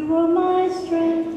You are my strength.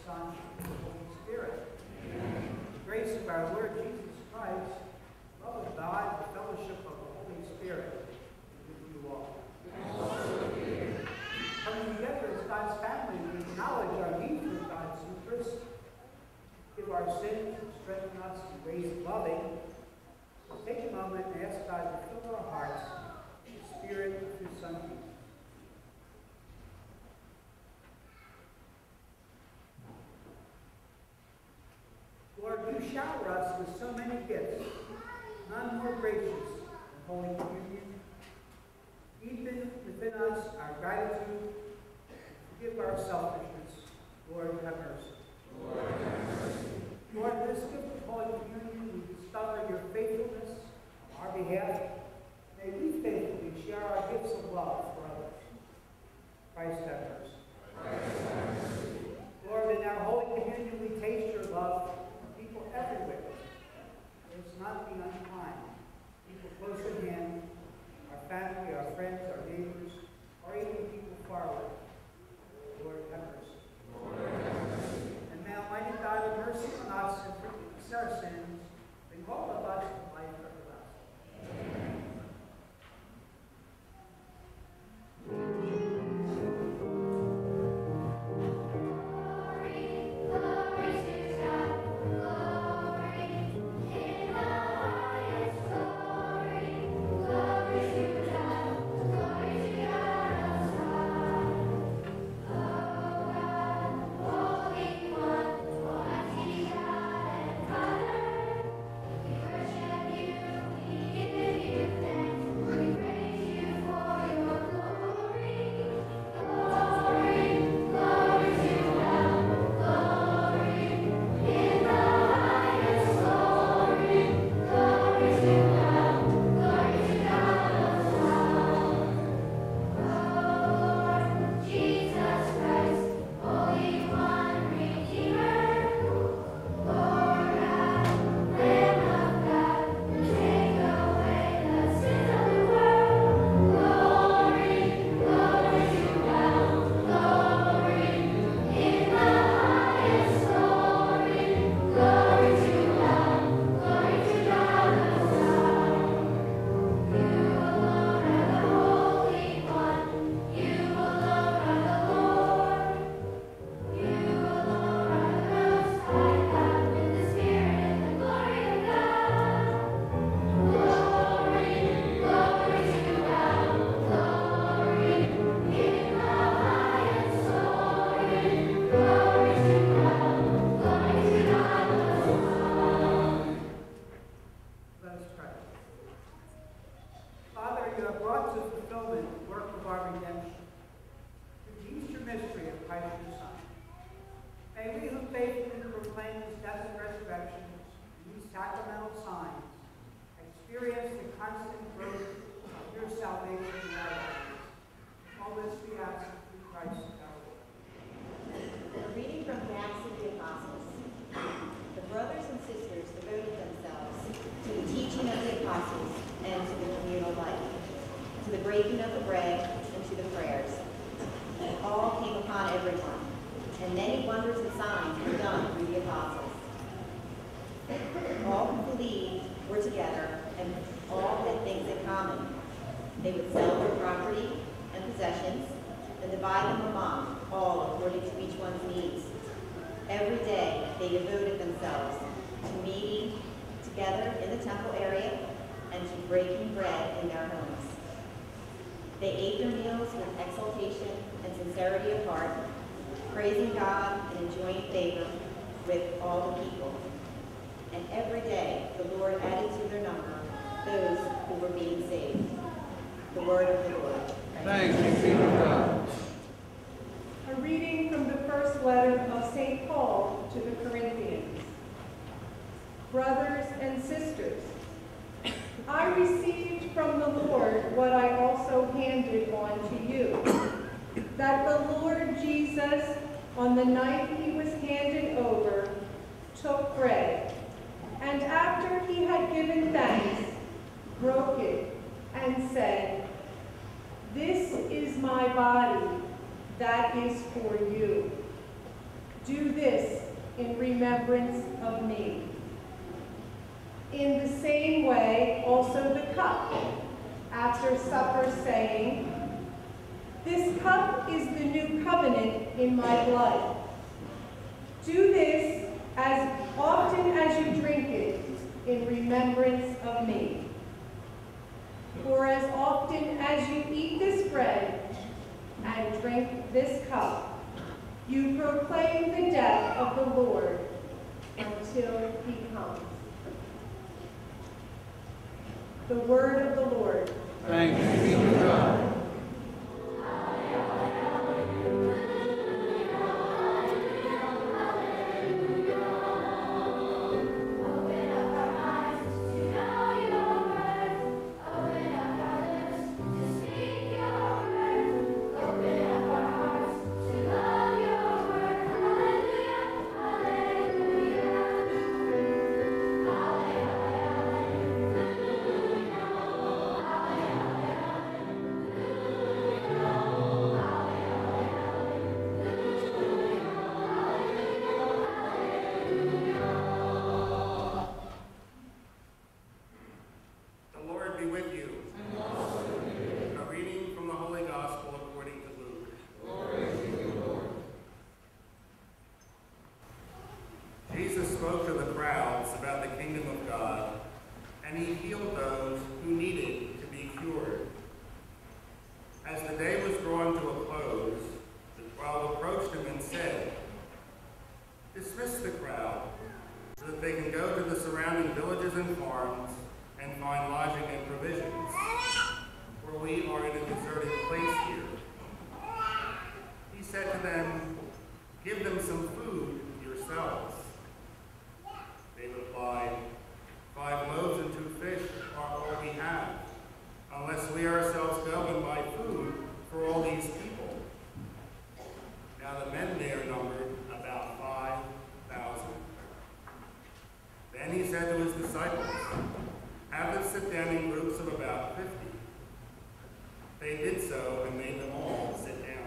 Son, and the Holy Spirit. Amen. The grace of our Lord Jesus Christ, love of God, the fellowship of the Holy Spirit, be with you all. Coming together as God's family, we acknowledge our need for God's interest, give our sins, and strengthen us to raise loving. So take a moment and ask God to fill our hearts with the Spirit of His Son Jesus. Lord, you shower us with so many gifts, none more gracious than Holy Communion. Deepen within us our gratitude, forgive our selfishness. Lord, have mercy. Lord, have mercy. Lord, in this gift of Holy Communion, we discover your faithfulness on our behalf. May we faithfully share our gifts of love for others. Christ have mercy. Christ have mercy. Lord, in our Holy Communion, we taste your love for people everywhere. Let us not be unkind. People close at hand, our family, our friends, our neighbors, or even people far away. Lord, have mercy. Lord, have mercy. And may Almighty God have mercy on us and forgive us our sins, bring all of us to life everlasting. Amen. On the night he was handed over, took bread, and after he had given thanks, broke it, and said, "This is my body that is for you. Do this remembrance of me. In the same way, also the cup, after supper, saying, "This cup is the new covenant in my blood. Do this as often as you drink it in remembrance of me. For as often as you eat this bread and drink this cup, you proclaim the death of the Lord until he comes." The word of the Lord. Thanks be to God. Spoke to the crowds about the kingdom of God, and he healed those who needed to be cured. As the day was drawing to a close, the 12 approached him and said, "Dismiss the crowd, so that they can go to the surrounding villages and farms and find lodging and provisions, for we are in a deserted place here." He said to them, "Give them some food yourselves." They replied, "5 loaves and 2 fish are all we have, unless we ourselves go and buy food for all these people." Now the men there numbered about 5,000. Then he said to his disciples, "Have them sit down in groups of about 50. They did so and made them all sit down.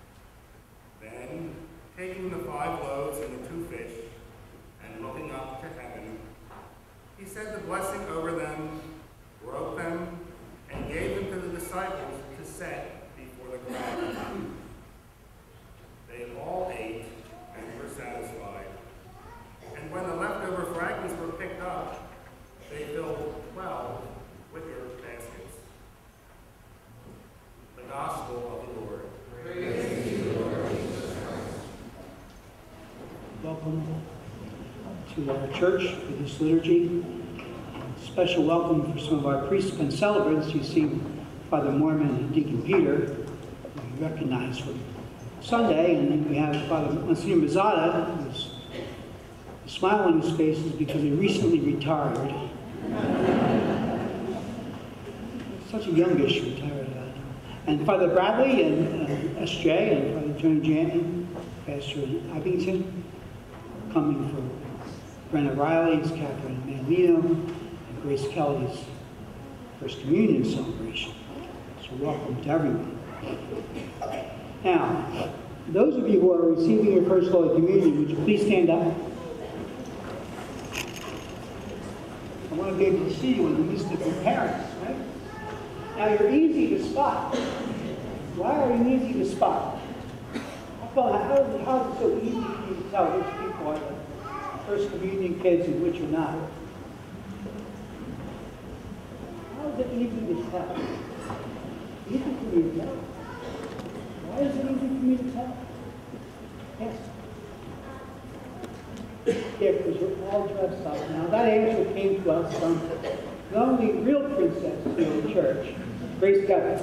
Then, taking the 5 loaves and the 2 fish, and looking up to heaven, he said the blessing over them, broke them, and gave them to the disciples to set before the crowd. They all ate and were satisfied. And when the leftover fragments were picked up, they filled 12 wicker baskets. The Gospel of the Lord. Praise to you, Lord Jesus Christ. Welcome to our church for this liturgy. Special welcome for some of our priests and celebrants. You see Father Mormon and Deacon Peter, who you recognize from Sunday, and then we have Father Monsignor Mazzata, who's smiling on his face is because he recently retired. Such a youngish retired guy. And Father Bradley and S.J. and Father Joan Janton, Pastor Abington, coming from Brenna Riley's, Catherine Manlino, and Grace Kelly's First Communion celebration. So welcome to everyone. Now, those of you who are receiving your First Holy Communion, would you please stand up? I want to be able to see you in the midst of your parents, right? Now, you're easy to spot. Why are you easy to spot? How is it so easy for you to tell which people are the First Communion kids and which are not? How is it easy to tell? Easy for me to tell. Why is it easy for me to tell? Yes. Yeah, because you're all dressed up. Now, that answer came to us from the only real princess in the church, Grace Kelly.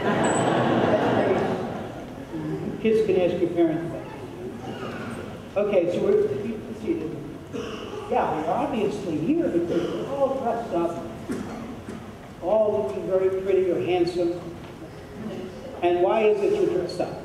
Kids can ask your parents that. Okay, so we're seated. Yeah, we're obviously here because we're all dressed up, all looking very pretty or handsome. And why is it you're dressed up?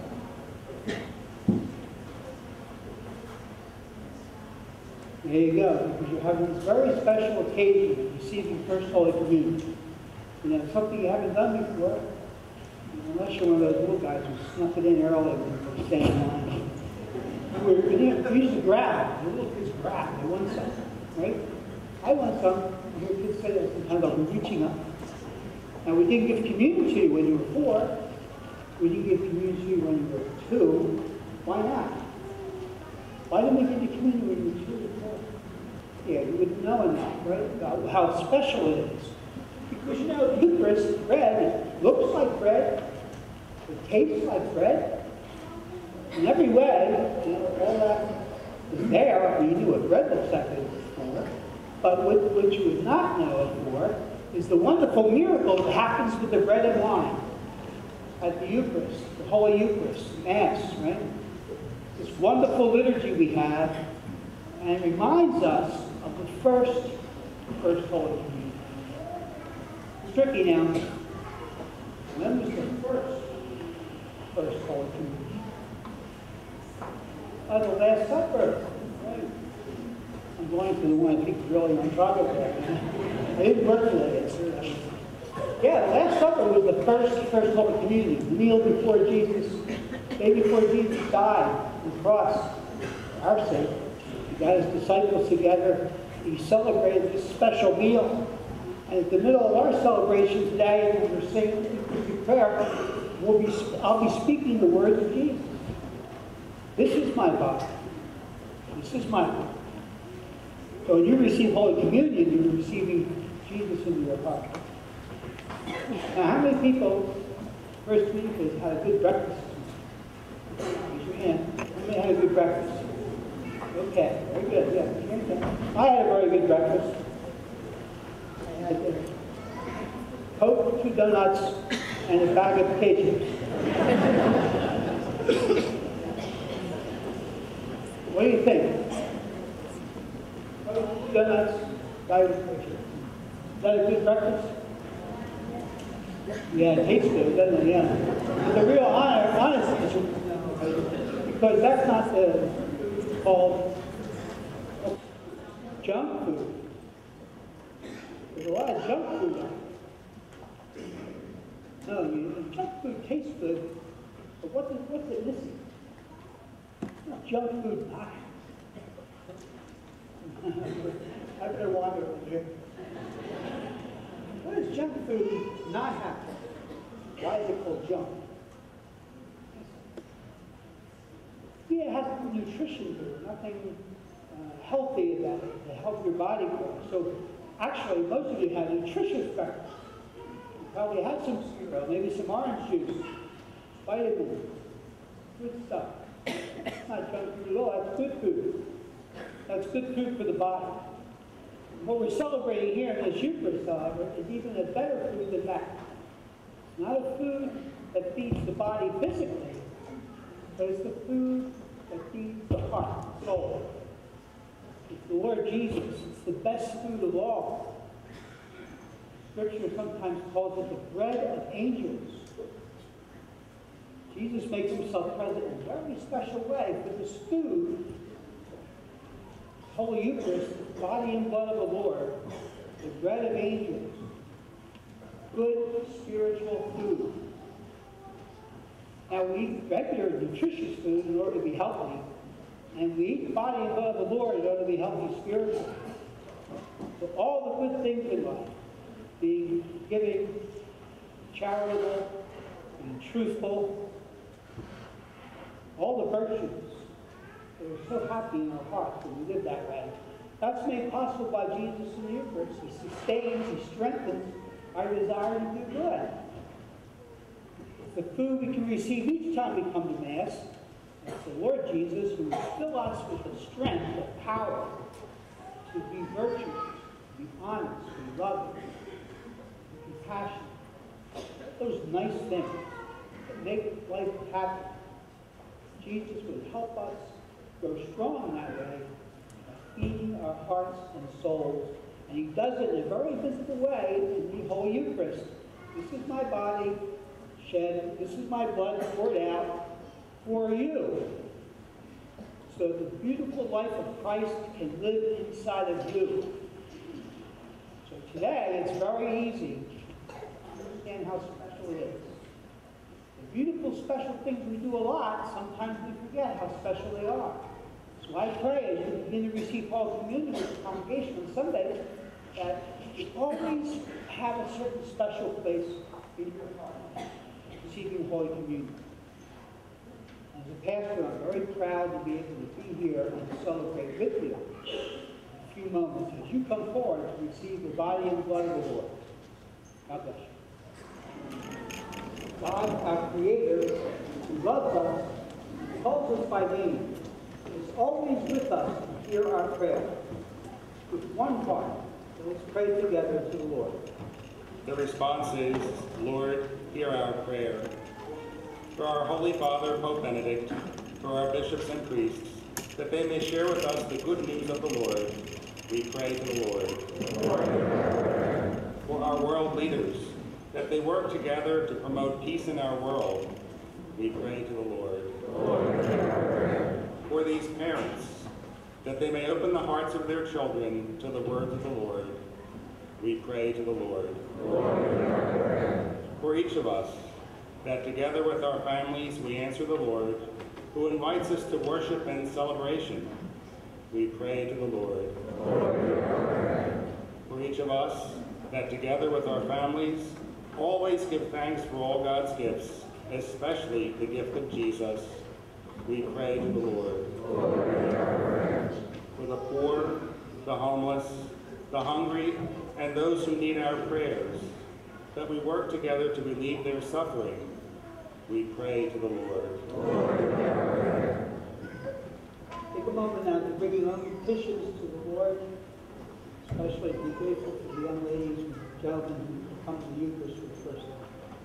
There you go, because you're having this very special occasion of receiving First Holy Communion. You know, something you haven't done before, unless you're one of those little guys who snuck it in early when they were staying in line. we used to grab. The little kids grab. They want some, right? I want some. I hear kids say that sometimes. I'm reaching up. Now, we didn't give communion to you when you were 4. We didn't give communion to you when you were 2. Why not? Why didn't we give you communion when you were 2 or 4? Yeah, you wouldn't know enough, right? About how special it is. Because you know, the Eucharist, bread, it looks like bread. It tastes like bread. In every way, you know, all that is there. You knew what bread looks like before. But what you would not know it for is the wonderful miracle that happens with the bread and wine at the Eucharist, the Holy Eucharist, Mass, right? This wonderful liturgy we have, and it reminds us of the first Holy Communion. It's tricky now. When was the first Holy Communion? The Last Supper. Right. I'm going to the one I think is really on top of that. I didn't work for that. Yeah, the Last Supper was the first Holy Communion. The meal before Jesus, day before Jesus died on the cross for our sake. He got his disciples together. He celebrated this special meal. And at the middle of our celebration today, when we're saying the prayer, I'll be speaking the words of Jesus. This is my body. This is my body. So when you receive Holy Communion, you're receiving Jesus into your heart. Now, how many people, first week, has had a good breakfast? Raise your hand. How many had a good breakfast? Okay, very good. Yeah, I had a very good breakfast. I had Coke, 2 donuts, and a bag of potatoes. What do you think? Coke, 2 donuts, bag of potatoes. Is that a good breakfast? Yeah, it tastes good, doesn't it? Yeah. It's a real honest, because that's not called junk food. There's a lot of junk food out there. No, I mean, junk food tastes good, but what's it missing? It's not junk food not. I better wander over here. What does junk food not have? Why is it called junk? Yeah, it has nutrition to it, nothing healthy about it to help your body grow. So actually, most of you have nutritious breakfast. You probably had some cereal, maybe some orange juice, vitamins, good stuff. It's not junk food at all, that's good food. That's good food for the body. What we're celebrating here in this Eucharist, however, is even a better food than that. It's not a food that feeds the body physically, but it's the food that feeds the heart, the soul. It's the Lord Jesus. It's the best food of all. Scripture sometimes calls it the bread of angels. Jesus makes himself present in a very special way for this food, Holy Eucharist, the body and blood of the Lord, the bread of angels, good spiritual food. Now, we eat regular nutritious food in order to be healthy, and we eat the body and blood of the Lord in order to be healthy spiritually. So all the good things in life, being giving, charitable, being truthful, all the virtues, we're so happy in our hearts when we live that way. That's made possible by Jesus in the Eucharist. He sustains, he strengthens our desire to do good. It's the food we can receive each time we come to Mass. It's the Lord Jesus who will fill us with the strength, the power to be virtuous, to be honest, to be loving, to be compassionate. Those nice things that make life happy. Jesus would help us grow strong in that way by feeding our hearts and souls. And he does it in a very visible way in the Holy Eucharist. This is my body shed. This is my blood poured out for you. So the beautiful life of Christ can live inside of you. So today, it's very easy to understand how special it is. The beautiful, special things we do a lot, sometimes we forget how special they are. I pray as you begin to receive Holy Communion with the congregation on Sundays that you always have a certain special place in your heart receiving Holy Communion. As a pastor, I'm very proud to be able to be here and celebrate with you in a few moments as you come forward to receive the body and blood of the Lord. God bless you. God, our Creator, who loves us, calls us by name, is always with us to hear our prayer. With one heart, let's pray together to the Lord. The response is, Lord, hear our prayer. For our Holy Father, Pope Benedict, for our bishops and priests, that they may share with us the good news of the Lord, we pray to the Lord. For our world leaders, that they work together to promote peace in our world, we pray to the Lord. For these parents, that they may open the hearts of their children to the words of the Lord, we pray to the Lord. For each of us, that together with our families we answer the Lord, who invites us to worship and celebration, we pray to the Lord. For each of us, that together with our families, always give thanks for all God's gifts, especially the gift of Jesus, we pray to the Lord. For the poor, the homeless, the hungry, and those who need our prayers, that we work together to relieve their suffering, we pray to the Lord. Take a moment now to bring your own petitions to the Lord, especially be grateful to the young ladies and gentlemen who come to the Eucharist for the first time.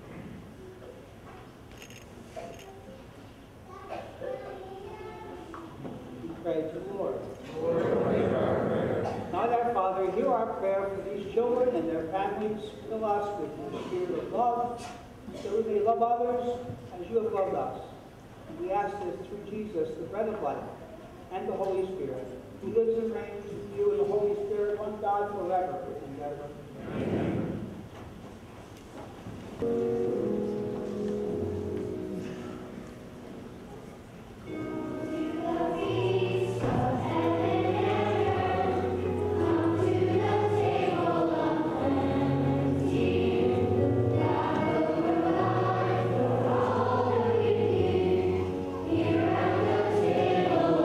Pray to the Lord. God our Father, hear our prayer for these children and their families. Fill us with your spirit of love, so we may love others as you have loved us. And we ask this through Jesus, the bread of life, and the Holy Spirit, who lives and reigns with you and the Holy Spirit, one God, forever and ever. Amen. Here at the table.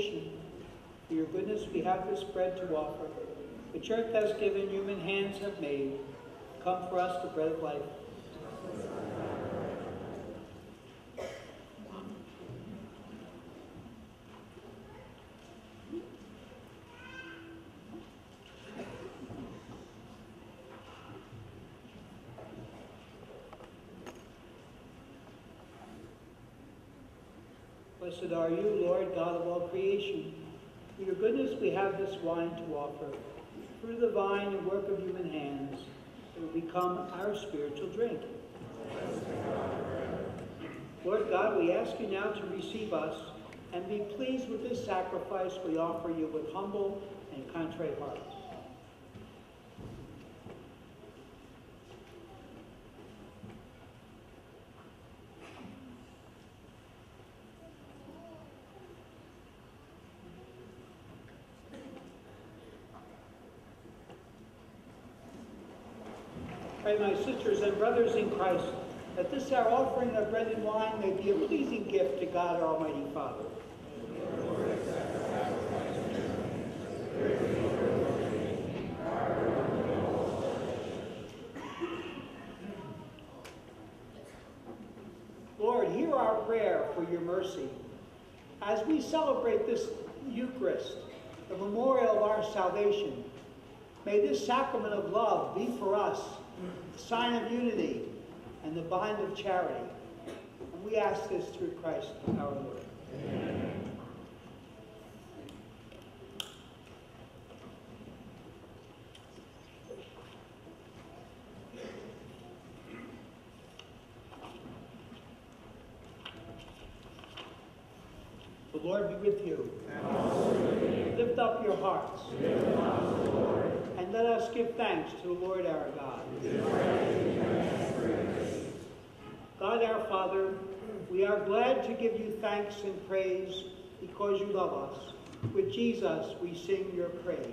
creation. For your goodness we have this bread to offer, which earth has given, human hands have made. Come for us the bread of life. Blessed are you, Lord, God of all creation. For your goodness we have this wine to offer. Through the vine and work of human hands, it will become our spiritual drink. Lord God, we ask you now to receive us and be pleased with this sacrifice we offer you with humble and contrite hearts. Pray, my sisters and brothers in Christ, that this our offering of bread and wine may be a pleasing gift to God, our Almighty Father. Lord, hear our prayer for your mercy. As we celebrate this Eucharist, the memorial of our salvation, may this sacrament of love be for us the sign of unity and the bond of charity. And we ask this through Christ our Lord. Amen. The Lord be with you. And also with you. Lift up your hearts. And let us give thanks to the Lord our God. God our Father, we are glad to give you thanks and praise because you love us. With Jesus we sing your praise.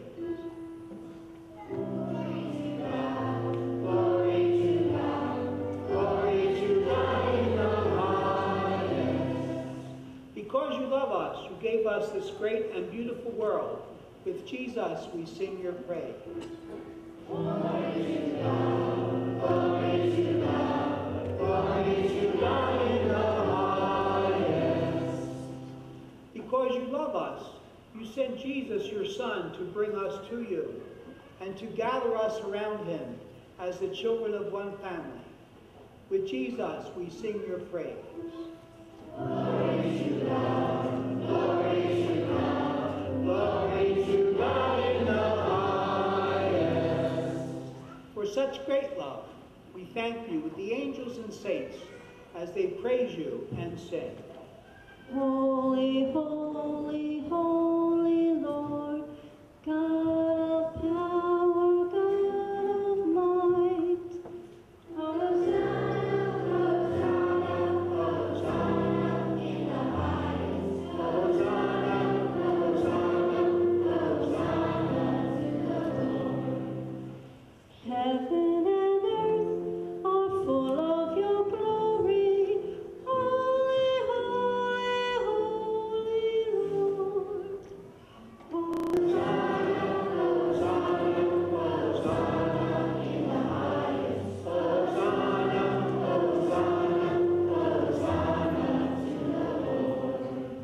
Because you love us, you gave us this great and beautiful world. With Jesus we sing your praise. Glory to God, glory to God, glory to God in the highest. Because you love us, you sent Jesus, your Son, to bring us to you and to gather us around him as the children of one family. With Jesus we sing your praise. Glory to God, glory to God, glory to God in the highest. For such great love, we thank you with the angels and saints as they praise you and sing. Holy, holy, holy Lord, God of power, God of might. Hosanna, Hosanna, Hosanna in the highest. Hosanna, Hosanna, Hosanna to the Lord. Heaven and earth are full of your glory. Holy, holy, holy Lord. Hosanna, Hosanna, Hosanna in the highest. Hosanna, Hosanna, Hosanna to the Lord.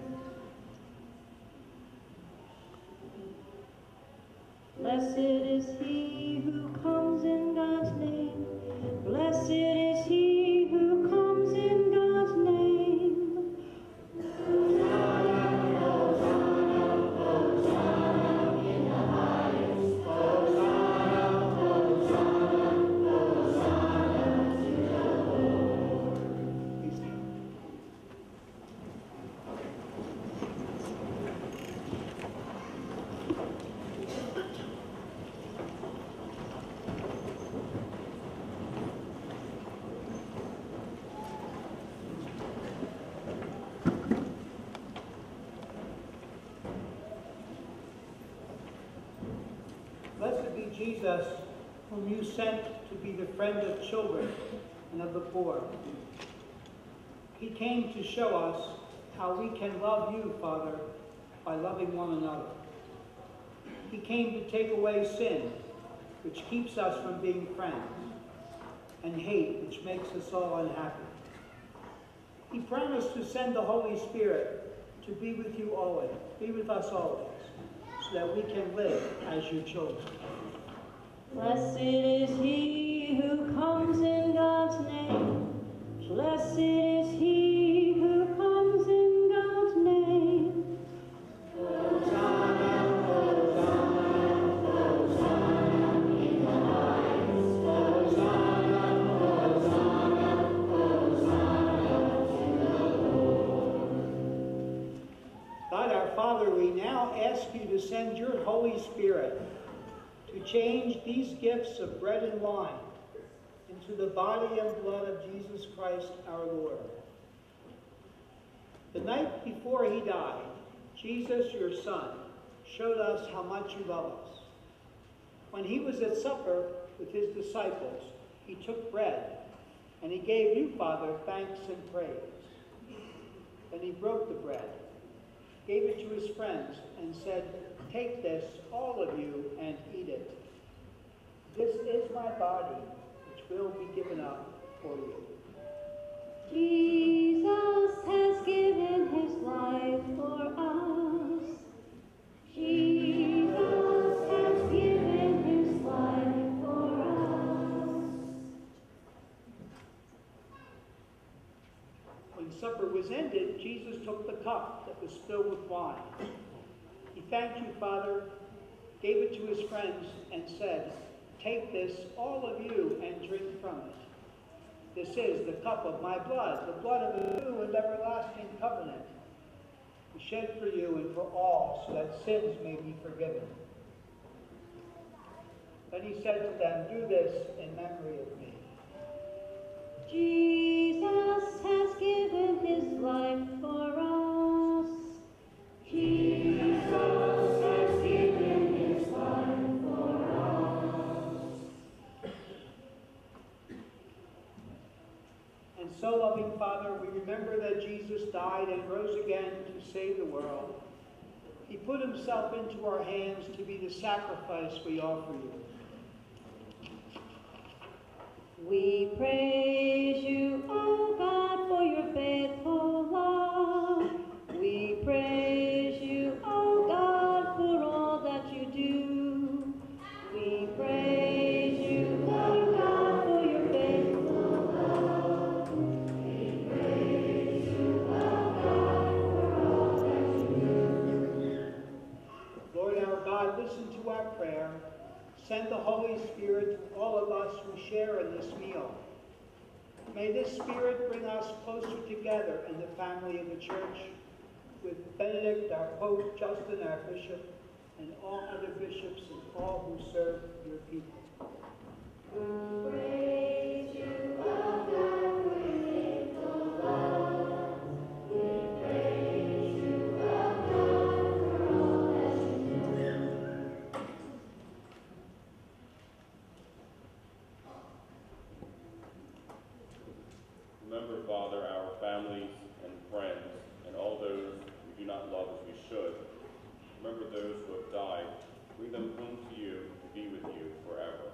Blessed is he who comes in God's name. Blessed is he who comes in God's name. Hosanna, Hosanna, Hosanna in the highest. Hosanna, Hosanna, Hosanna to the Lord. Please stand. Blessed be Jesus, whom you sent to be the friend of children and of the poor. He came to show us how we can love you, Father, by loving one another. He came to take away sin, which keeps us from being friends, and hate, which makes us all unhappy. He promised to send the Holy Spirit to be with you always, be with us always, so that we can live as your children. Blessed is he who comes in God's name. Blessed is he who comes in God's name. Hosanna, Hosanna, Hosanna in the highest. Hosanna, Hosanna, Hosanna to the Lord. God our Father, we now ask you to send your Holy Spirit to change these gifts of bread and wine into the body and blood of Jesus Christ our Lord. The night before he died, Jesus, your Son, showed us how much you love us. When he was at supper with his disciples, he took bread, and he gave you, Father, thanks and praise. Then he broke the bread, gave it to his friends, and said, "Take this, all of you, and eat it. This is my body, which will be given up for you." Jesus has given his life for us. Jesus has given his life for us. When supper was ended, Jesus took the cup that was filled with wine. He thanked you, Father, gave it to his friends, and said, "Take this, all of you, and drink from it. This is the cup of my blood, the blood of a new and everlasting covenant, shed for you and for all, so that sins may be forgiven." Then he said to them, "Do this in memory of me." Jesus has given his life for us. Jesus has given his life for us. And so, loving Father, we remember that Jesus died and rose again to save the world. He put himself into our hands to be the sacrifice we offer you. We praise you, O God, for your faithful love. We praise you, O God, for all that you do. We praise you, O God, for your faithful love. We praise you, O God, for all that you do. Lord our God, listen to our prayer. Send the Holy Spirit to all of us who share in this meal. May this Spirit bring us closer together in the family of the Church, with Benedict, our Pope, Justin, our Bishop, and all other bishops and all who serve your people. Praise you, O God, for your faithful love. We praise you, O God, for all that you do. Remember, Father, our families and friends, and all those we do not love as we should. Remember those who have died. Bring them home to you to be with you forever.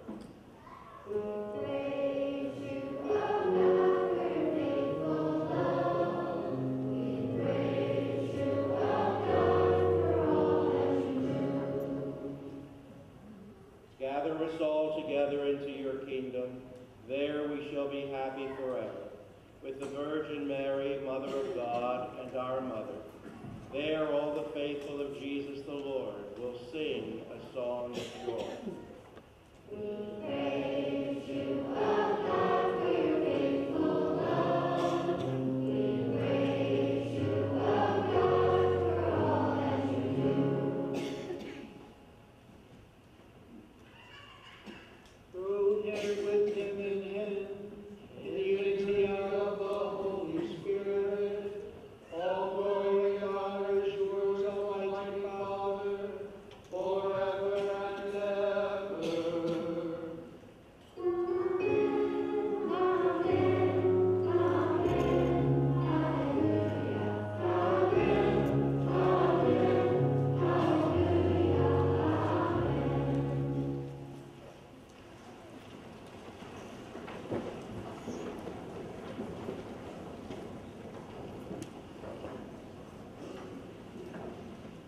Praise you, O God, for your faithful love. We praise you, O God, for all that you do. Gather us all together into your kingdom. There we shall be happy forever, with the Virgin Mary, Mother of God, and our Mother. There all the faithful of Jesus the Lord will sing a song of joy. We praise you, O God, for your faithful love. We praise you, O God, for all that you do. Through him, with him, in him, in the unity of the Holy Spirit, all glory and honor is yours, Almighty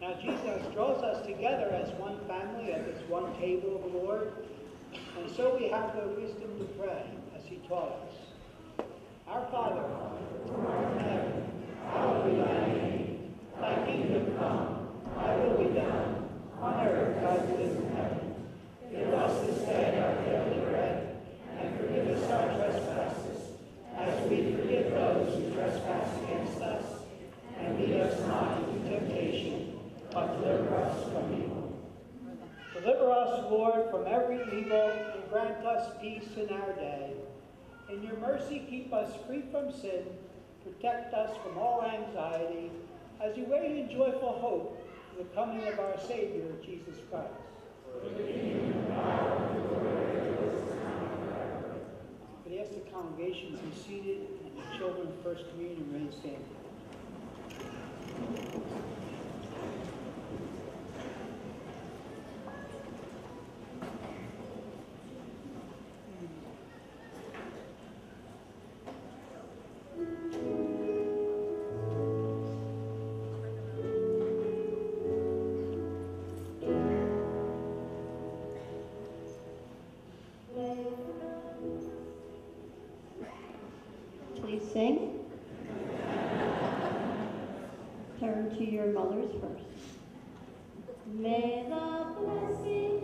Now Jesus draws us together as one family at this one table of the Lord, and so we have the wisdom to pray as he taught us. Our Father, who art in heaven, hallowed be thy name. Thy kingdom come, thy will be done, on earth as it is in heaven. Give us this day our daily bread, and forgive us our trespasses, as we forgive those who trespass against us. And lead us not into temptation, but deliver us from evil. Deliver us, Lord, from every evil, and grant us peace in our day. In your mercy, keep us free from sin, protect us from all anxiety, as we wait in joyful hope for the coming of our Savior, Jesus Christ. But ask the congregation to be seated, and the children of First Communion remain standing. Please sing. Turn to your mothers first. May the blessing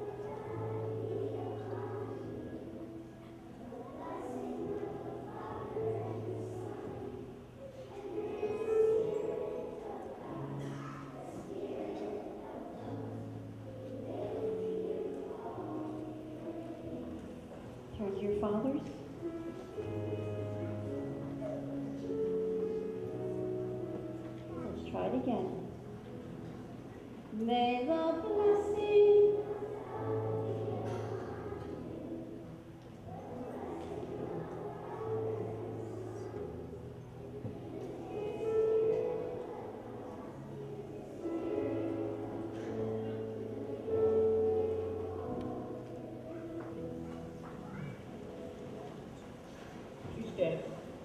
turn to your fathers. Let's try it again. May the blessing Please stand.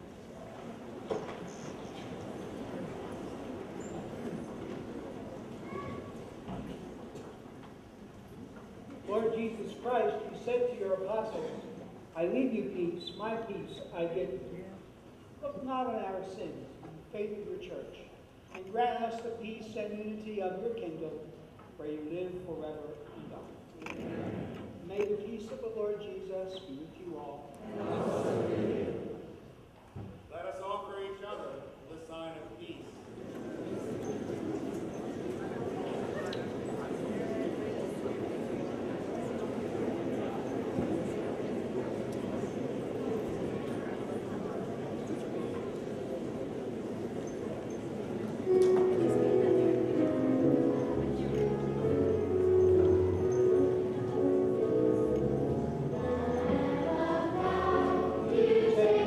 Lord Jesus Christ, you said to your apostles, I leave you peace, my peace I give you. Look not on our sins, but the faith of your church, and grant us the peace and unity of your kingdom, where you live forever and ever. Amen. May the peace of the Lord Jesus be with you all. Let us offer each other the sign of peace. Say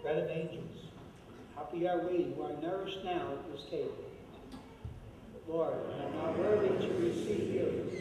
bread of angels. Happy are we who are nourished now at this table. Lord, I am not worthy to receive you.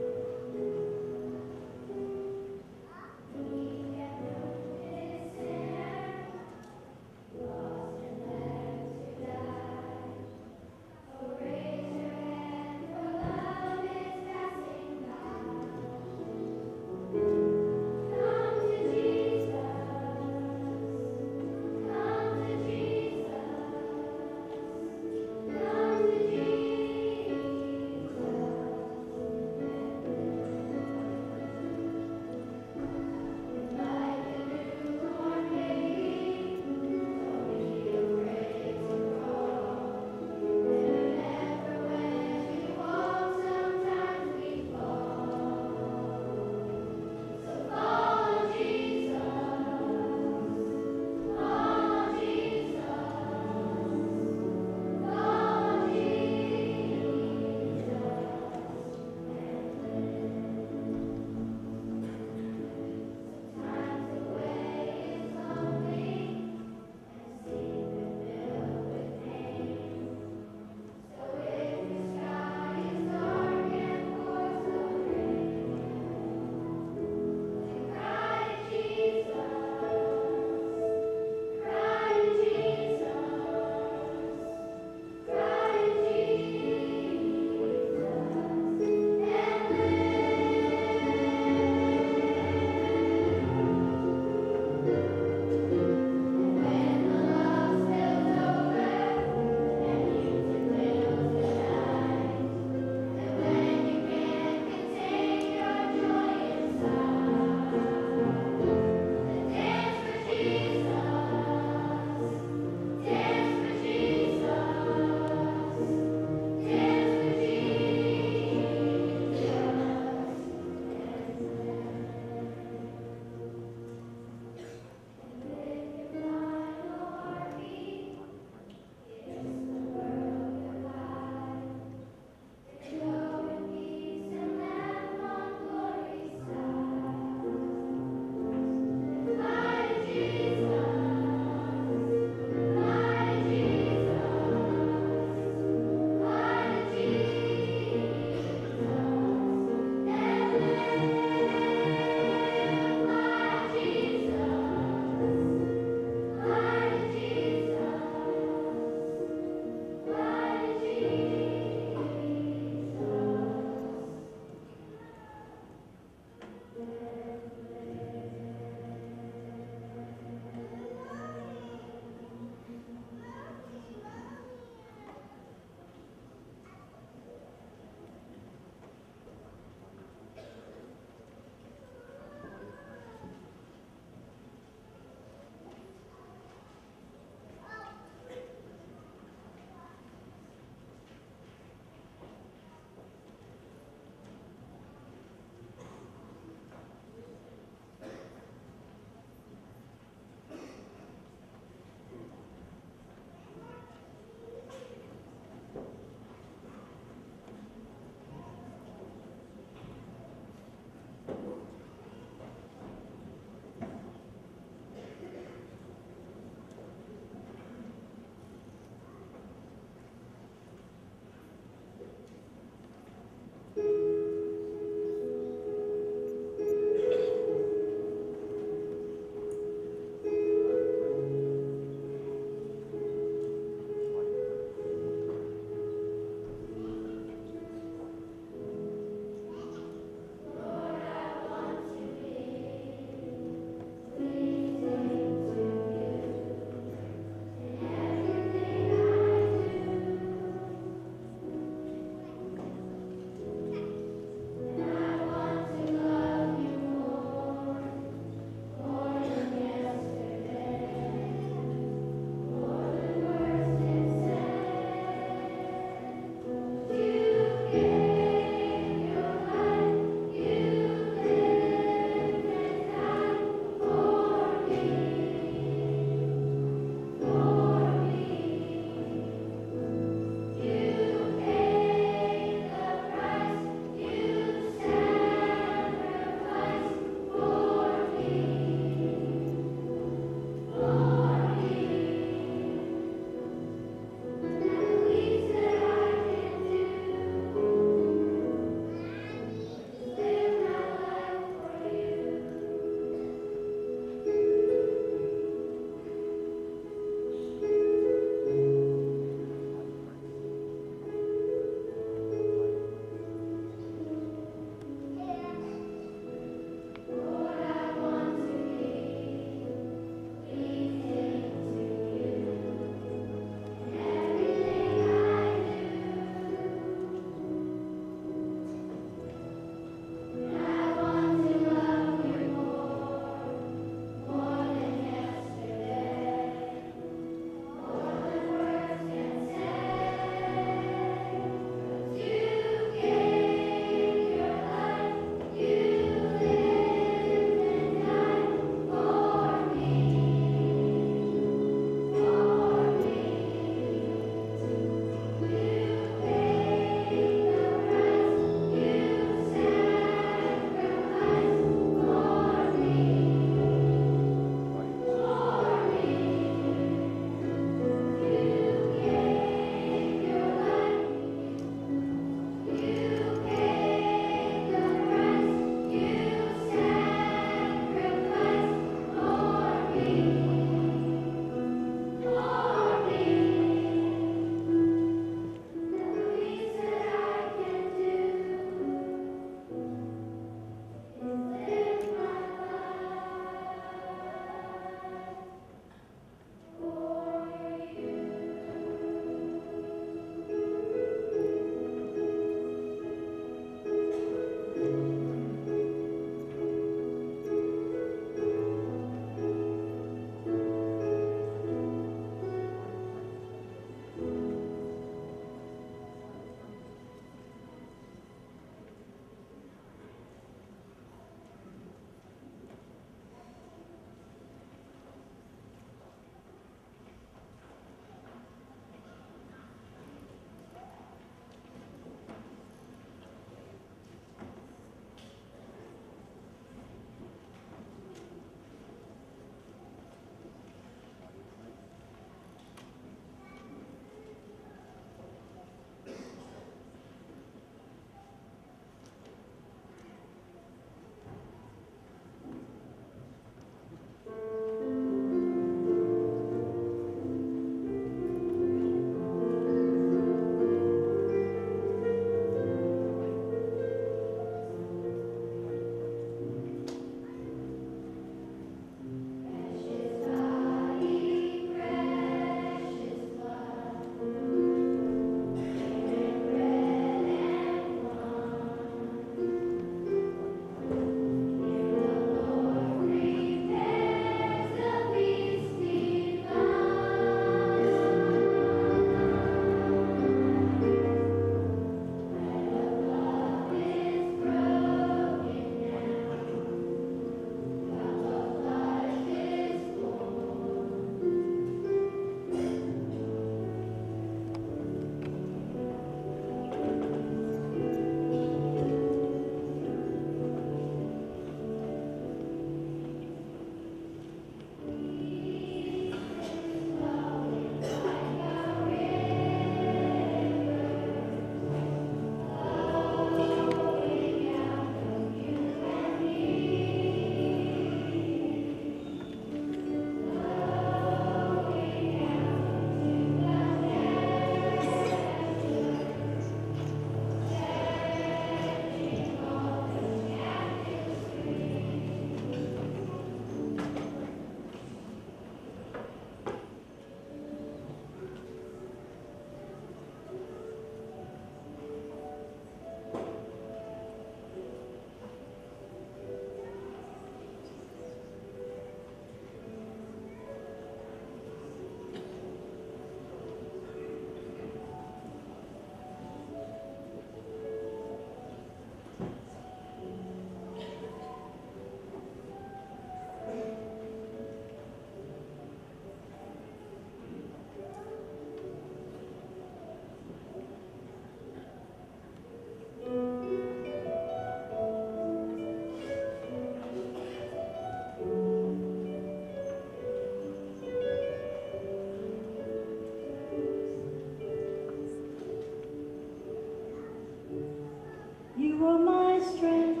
You are my strength.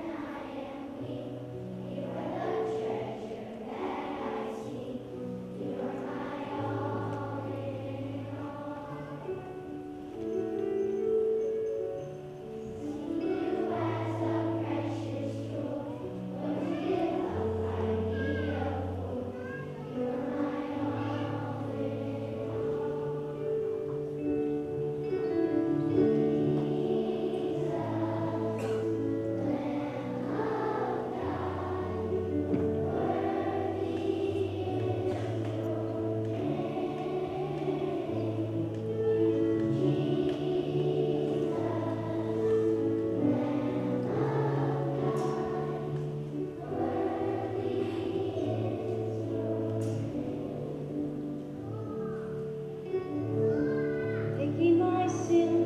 Taking my sin.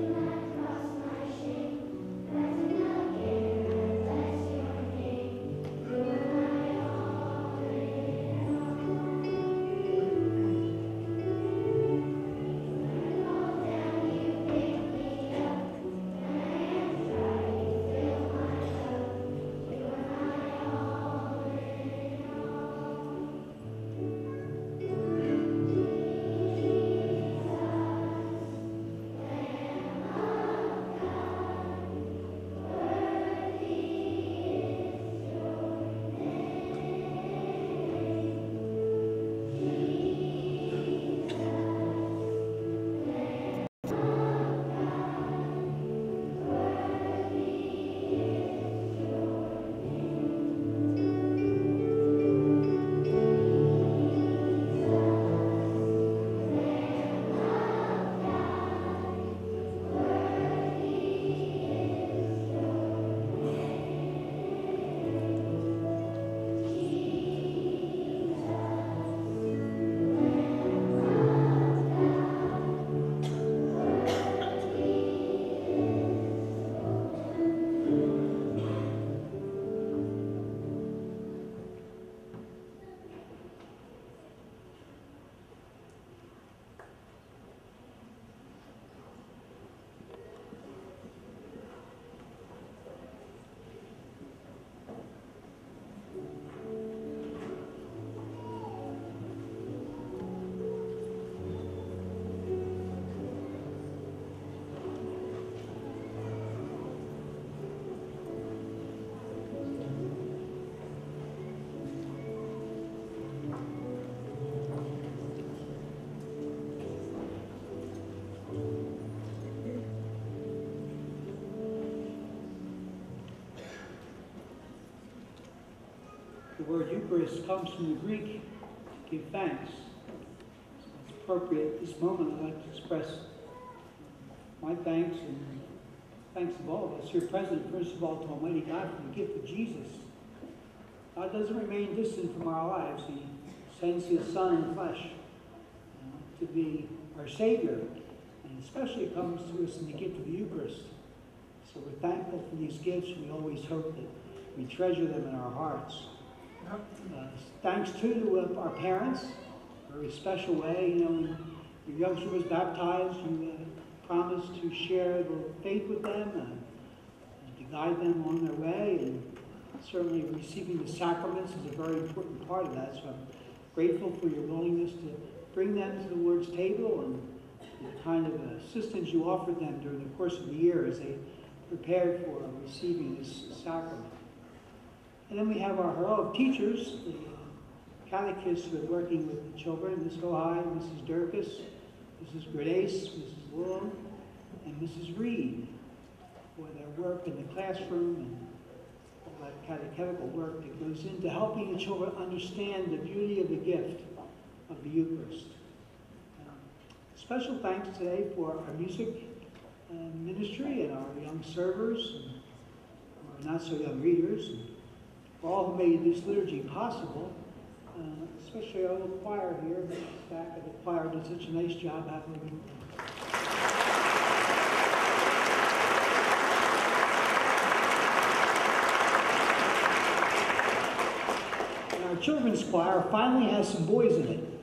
The word Eucharist comes from the Greek, to give thanks. So it's appropriate at this moment. I'd like to express my thanks and thanks of all of us here present, first of all, to Almighty God for the gift of Jesus. God doesn't remain distant from our lives. He sends His Son in flesh to be our Savior, and especially comes to us in the gift of the Eucharist. So we're thankful for these gifts. We always hope that we treasure them in our hearts. Thanks too to our parents, in a very special way. You know, when your youngster was baptized, you promised to share the faith with them and to guide them on their way. And certainly receiving the sacraments is a very important part of that. So I'm grateful for your willingness to bring them to the Lord's table and the kind of assistance you offered them during the course of the year as they prepared for receiving this sacrament. And then we have our heroic teachers, the catechists who are working with the children, Ms. Hohai, Mrs. Durkis, Mrs. Grace, Mrs. Long, and Mrs. Reed, for their work in the classroom and all that catechetical work that goes into helping the children understand the beauty of the gift of the Eucharist. Special thanks today for our music ministry and our young servers, and our not so young readers, and for all who made this liturgy possible, especially our little choir here. The staff of the choir did such a nice job having and our children's choir finally has some boys in it.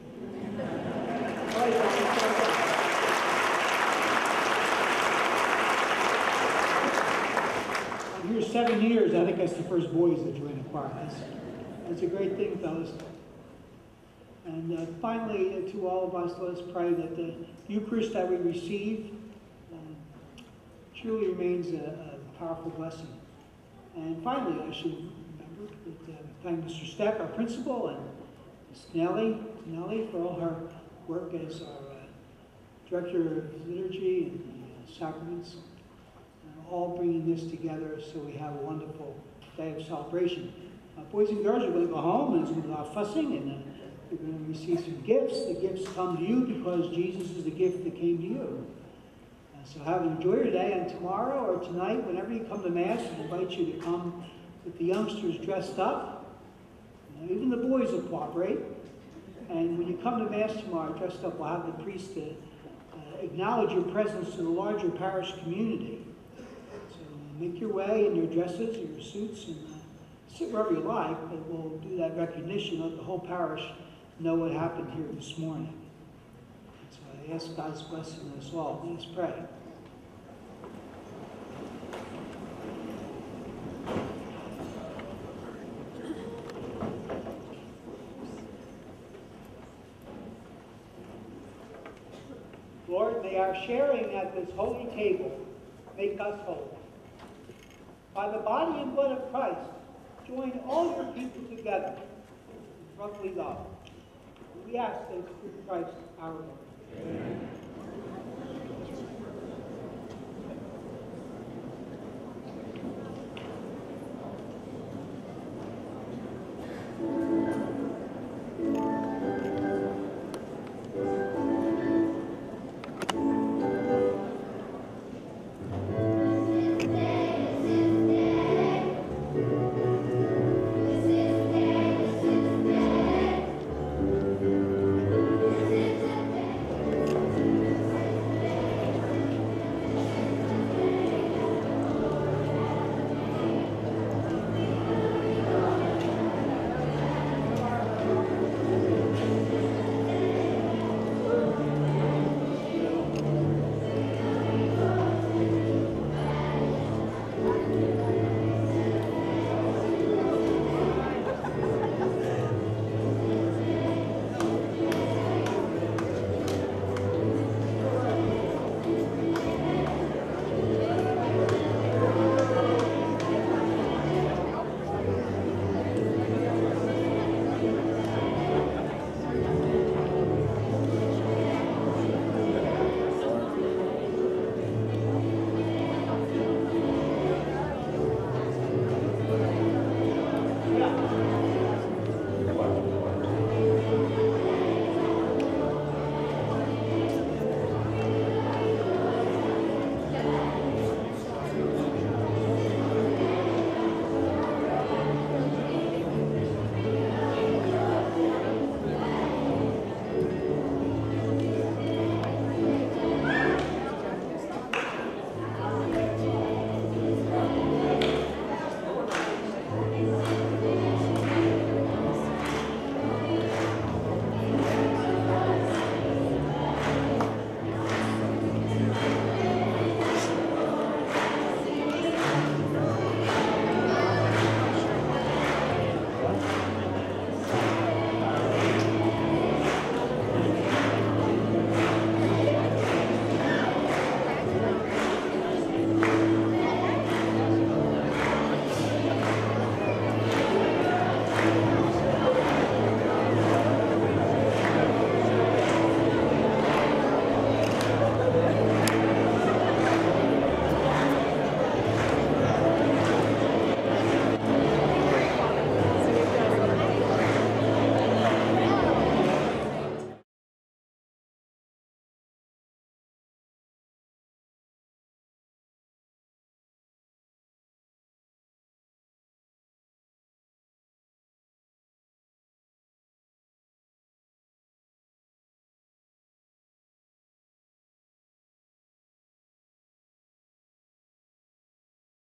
7 years, I think that's the first boys that join the choir. That's a great thing, fellas. And finally, to all of us, let us pray that the Eucharist that we receive truly remains a powerful blessing. And finally, I should remember that thank Mr. Steck, our principal, and Ms. Nellie for all her work as our director of liturgy and the sacraments, all bringing this together so we have a wonderful day of celebration. Boys and girls are going to go home, and there's going to be a lot of fussing, and you're going to receive some gifts. The gifts come to you because Jesus is the gift that came to you. So enjoy your day, and tomorrow or tonight, whenever you come to Mass, I invite you to come with the youngsters dressed up. Even the boys will cooperate. And when you come to Mass tomorrow dressed up, we'll have the priest to acknowledge your presence to the larger parish community. So make your way in your dresses or your suits and sit wherever you like, but we'll do that recognition, let the whole parish know what happened here this morning. So I ask God's blessing on us all. Let us pray. Lord, may our sharing at this holy table make us whole. By the body and blood of Christ, join all your people together in brotherly love. We ask this through Christ our Lord. Amen.